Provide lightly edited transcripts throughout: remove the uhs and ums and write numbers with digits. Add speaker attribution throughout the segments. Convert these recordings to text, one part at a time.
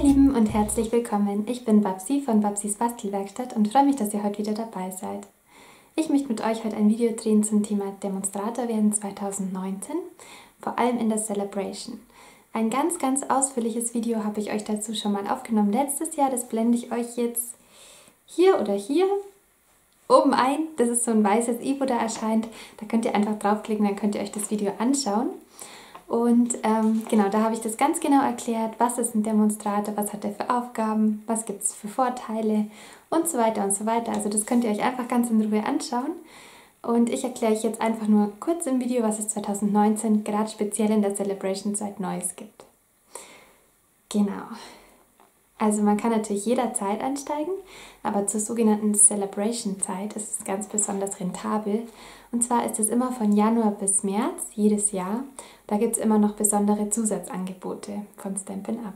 Speaker 1: ihr Lieben und herzlich willkommen. Ich bin Babsi von Babsis Bastelwerkstatt und freue mich, dass ihr heute wieder dabei seid. Ich möchte mit euch heute ein Video drehen zum Thema Demonstrator werden 2019, vor allem in der Celebration. Ein ganz ausführliches Video habe ich euch dazu schon mal aufgenommen letztes Jahr, das blende ich euch jetzt hier oder hier oben ein. Das ist so ein weißes i, wo da erscheint. Da könnt ihr einfach draufklicken, dann könnt ihr euch das Video anschauen. Und genau, da habe ich das ganz genau erklärt, was ist ein Demonstrator, was hat er für Aufgaben, was gibt es für Vorteile und so weiter und so weiter. Also das könnt ihr euch einfach ganz in Ruhe anschauen. Und ich erkläre euch jetzt einfach nur kurz im Video, was es 2019 gerade speziell in der Celebration-Zeit Neues gibt. Genau. Also man kann natürlich jederzeit einsteigen, aber zur sogenannten Celebration-Zeit ist es ganz besonders rentabel. Und zwar ist es immer von Januar bis März, jedes Jahr. Da gibt es immer noch besondere Zusatzangebote von Stampin' Up.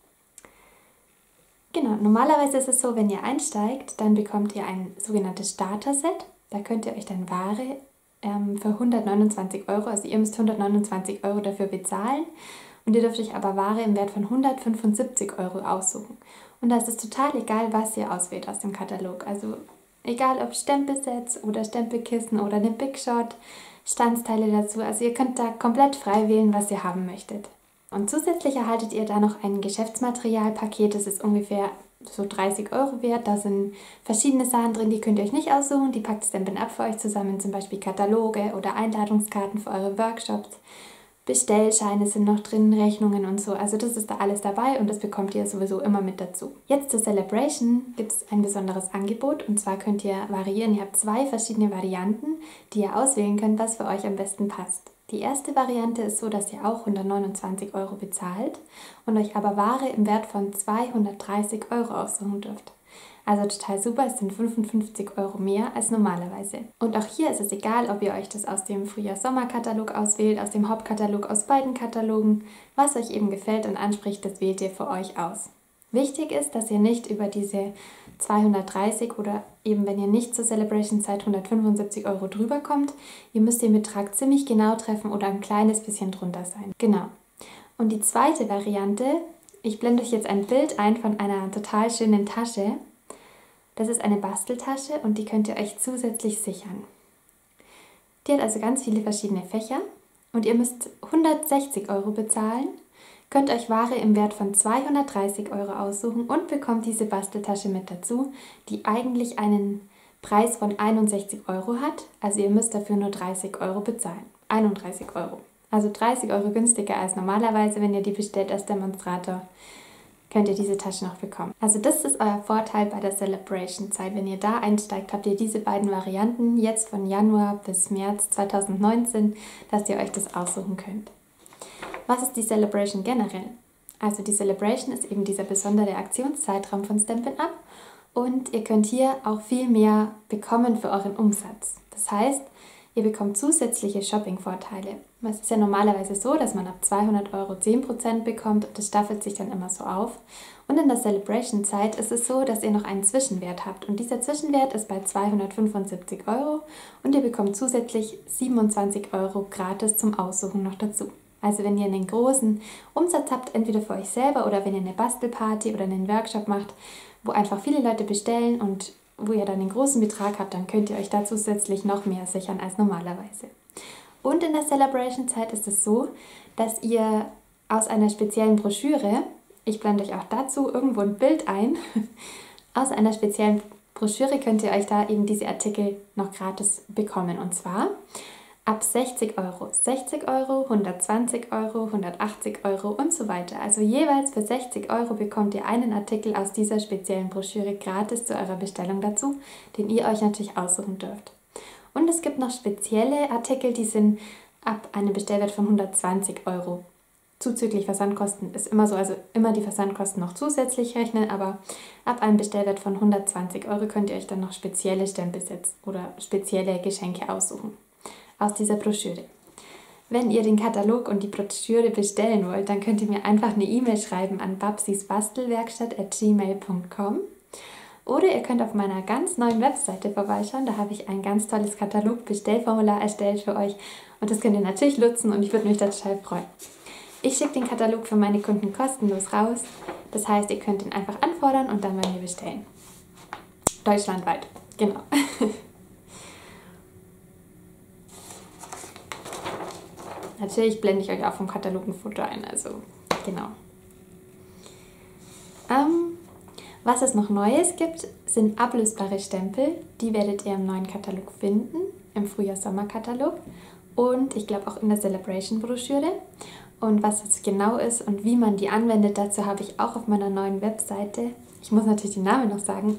Speaker 1: Genau, normalerweise ist es so, wenn ihr einsteigt, dann bekommt ihr ein sogenanntes Starter-Set. Da könnt ihr euch dann Ware für 129 €, also ihr müsst 129 € dafür bezahlen. Und ihr dürft euch aber Ware im Wert von 175 € aussuchen. Und da ist es total egal, was ihr auswählt aus dem Katalog. Also egal ob Stempelsets oder Stempelkissen oder eine Big Shot, Stanzteile dazu. Also ihr könnt da komplett frei wählen, was ihr haben möchtet. Und zusätzlich erhaltet ihr da noch ein Geschäftsmaterialpaket. Das ist ungefähr so 30 € wert. Da sind verschiedene Sachen drin, die könnt ihr euch nicht aussuchen. Die packt Stampin' Up für euch zusammen. Zum Beispiel Kataloge oder Einladungskarten für eure Workshops. Bestellscheine sind noch drin, Rechnungen und so. Also das ist da alles dabei und das bekommt ihr sowieso immer mit dazu. Jetzt zur Celebration gibt es ein besonderes Angebot und zwar könnt ihr variieren. Ihr habt 2 verschiedene Varianten, die ihr auswählen könnt, was für euch am besten passt. Die erste Variante ist so, dass ihr auch 129 € bezahlt und euch aber Ware im Wert von 230 € aussuchen dürft. Also total super, es sind 55 € mehr als normalerweise. Und auch hier ist es egal, ob ihr euch das aus dem Frühjahr-Sommer-Katalog auswählt, aus dem Hauptkatalog, aus beiden Katalogen. Was euch eben gefällt und anspricht, das wählt ihr für euch aus. Wichtig ist, dass ihr nicht über diese 230 oder eben, wenn ihr nicht zur Celebration-Zeit 175 € drüber kommt. Ihr müsst den Betrag ziemlich genau treffen oder ein kleines bisschen drunter sein. Genau. Und die zweite Variante, ich blende euch jetzt ein Bild ein von einer total schönen Tasche. Das ist eine Basteltasche und die könnt ihr euch zusätzlich sichern. Die hat also ganz viele verschiedene Fächer und ihr müsst 160 € bezahlen, könnt euch Ware im Wert von 230 € aussuchen und bekommt diese Basteltasche mit dazu, die eigentlich einen Preis von 61 € hat. Also ihr müsst dafür nur 30 € bezahlen. 31 €. Also 30 € günstiger als normalerweise, wenn ihr die bestellt als Demonstrator. Könnt ihr diese Tasche noch bekommen. Also das ist euer Vorteil bei der Celebration-Zeit. Wenn ihr da einsteigt, habt ihr diese beiden Varianten jetzt von Januar bis März 2019, dass ihr euch das aussuchen könnt. Was ist die Celebration generell? Also die Celebration ist eben dieser besondere Aktionszeitraum von Stampin' Up und ihr könnt hier auch viel mehr bekommen für euren Umsatz. Das heißt, ihr bekommt zusätzliche Shopping-Vorteile. Es ist ja normalerweise so, dass man ab 200 € 10% bekommt und das staffelt sich dann immer so auf. Und in der Celebration-Zeit ist es so, dass ihr noch einen Zwischenwert habt. Und dieser Zwischenwert ist bei 275 € und ihr bekommt zusätzlich 27 € gratis zum Aussuchen noch dazu. Also wenn ihr einen großen Umsatz habt, entweder für euch selber oder wenn ihr eine Bastelparty oder einen Workshop macht, wo einfach viele Leute bestellen und wo ihr dann einen großen Betrag habt, dann könnt ihr euch da zusätzlich noch mehr sichern als normalerweise. Und in der Celebration-Zeit ist es so, dass ihr aus einer speziellen Broschüre, ich blende euch auch dazu irgendwo ein Bild ein, aus einer speziellen Broschüre könnt ihr euch da eben diese Artikel noch gratis bekommen. Und zwar ab 60 €. 60 €, 120 €, 180 € und so weiter. Also jeweils für 60 € bekommt ihr einen Artikel aus dieser speziellen Broschüre gratis zu eurer Bestellung dazu, den ihr euch natürlich aussuchen dürft. Und es gibt noch spezielle Artikel, die sind ab einem Bestellwert von 120 €. Zuzüglich Versandkosten ist immer so, also immer die Versandkosten noch zusätzlich rechnen, aber ab einem Bestellwert von 120 € könnt ihr euch dann noch spezielle Stempelsets oder spezielle Geschenke aussuchen aus dieser Broschüre. Wenn ihr den Katalog und die Broschüre bestellen wollt, dann könnt ihr mir einfach eine E-Mail schreiben an babsisbastelwerkstatt@gmail.com oder ihr könnt auf meiner ganz neuen Webseite vorbeischauen. Da habe ich ein ganz tolles Katalog-Bestellformular erstellt für euch und das könnt ihr natürlich nutzen und ich würde mich total freuen. Ich schicke den Katalog für meine Kunden kostenlos raus. Das heißt, ihr könnt ihn einfach anfordern und dann bei mir bestellen. Deutschlandweit, genau. Natürlich blende ich euch auch vom Katalog ein Foto ein, also genau. Was es noch Neues gibt, sind ablösbare Stempel. Die werdet ihr im neuen Katalog finden, im Frühjahr-Sommer-Katalog und ich glaube auch in der Celebration-Broschüre. Und was das genau ist und wie man die anwendet, dazu habe ich auch auf meiner neuen Webseite, ich muss natürlich den Namen noch sagen,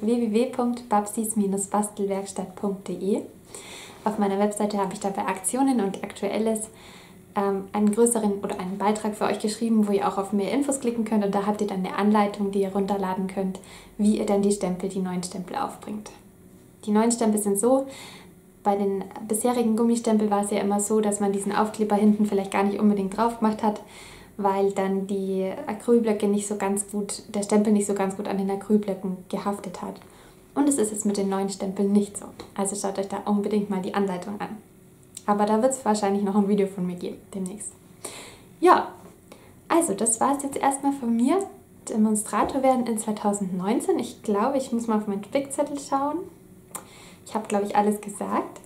Speaker 1: www.babsis-bastelwerkstatt.de. Auf meiner Webseite habe ich dabei Aktionen und Aktuelles einen größeren oder einen Beitrag für euch geschrieben, wo ihr auch auf mehr Infos klicken könnt und da habt ihr dann eine Anleitung, die ihr runterladen könnt, wie ihr dann die neuen Stempel aufbringt. Die neuen Stempel sind so, bei den bisherigen Gummistempel war es ja immer so, dass man diesen Aufkleber hinten vielleicht gar nicht unbedingt drauf gemacht hat, weil dann die Acrylblöcke nicht so ganz gut, der Stempel nicht so ganz gut an den Acrylblöcken gehaftet hat. Und es ist jetzt mit den neuen Stempeln nicht so. Also schaut euch da unbedingt mal die Anleitung an. Aber da wird es wahrscheinlich noch ein Video von mir geben, demnächst. Ja, also das war es jetzt erstmal von mir. Demonstrator werden in 2019. Ich glaube, ich muss mal auf meinen Spickzettel schauen. Ich habe, glaube ich, alles gesagt.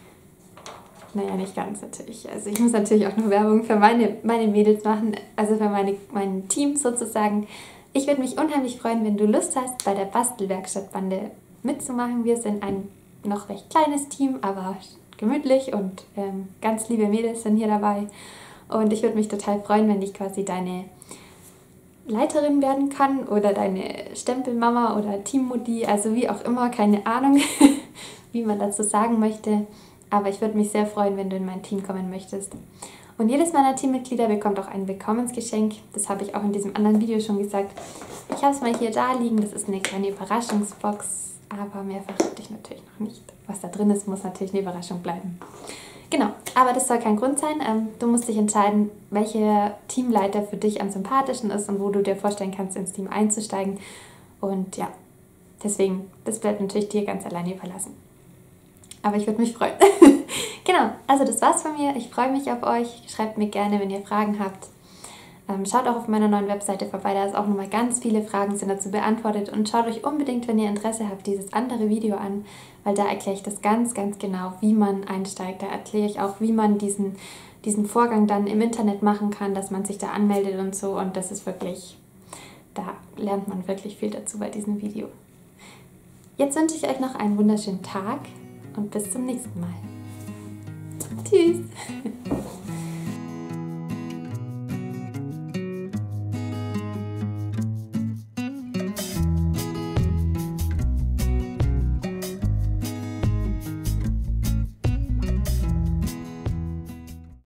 Speaker 1: Naja, nicht ganz natürlich. Also ich muss natürlich auch noch Werbung für meine Mädels machen, also für mein Team sozusagen. Ich würde mich unheimlich freuen, wenn du Lust hast, bei der Bastelwerkstattbande mitzumachen. Wir sind ein noch recht kleines Team, aber gemütlich und ganz liebe Mädels sind hier dabei. Und ich würde mich total freuen, wenn ich quasi deine Leiterin werden kann oder deine Stempelmama oder Teammutti, also wie auch immer, keine Ahnung, wie man dazu sagen möchte. Aber ich würde mich sehr freuen, wenn du in mein Team kommen möchtest. Und jedes meiner Teammitglieder bekommt auch ein Willkommensgeschenk. Das habe ich auch in diesem anderen Video schon gesagt. Ich habe es mal hier da liegen. Das ist eine kleine Überraschungsbox. Aber mehr verrate ich natürlich noch nicht. Was da drin ist, muss natürlich eine Überraschung bleiben. Genau, aber das soll kein Grund sein. Du musst dich entscheiden, welcher Teamleiter für dich am sympathischsten ist und wo du dir vorstellen kannst, ins Team einzusteigen. Und ja, deswegen, das bleibt natürlich dir ganz alleine überlassen. Aber ich würde mich freuen. Genau, also das war's von mir. Ich freue mich auf euch. Schreibt mir gerne, wenn ihr Fragen habt. Schaut auch auf meiner neuen Webseite vorbei, da ist auch nochmal ganz viele Fragen sind dazu beantwortet und schaut euch unbedingt, wenn ihr Interesse habt, dieses andere Video an, weil da erkläre ich das ganz, ganz genau, wie man einsteigt. Da erkläre ich auch, wie man diesen Vorgang dann im Internet machen kann, dass man sich da anmeldet und so und das ist wirklich, da lernt man wirklich viel dazu bei diesem Video. Jetzt wünsche ich euch noch einen wunderschönen Tag und bis zum nächsten Mal. Tschüss!